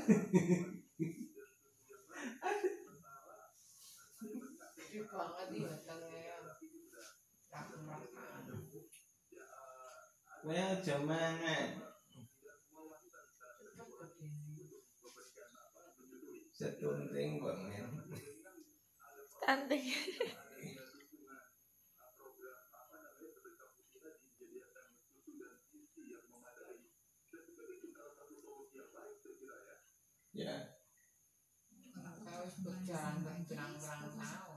banget nih batangnya rakan-rakan. Kowe aja mangan. Setunting kok men. Stunting. Ya. Harus berjalan berperang-perang tahun.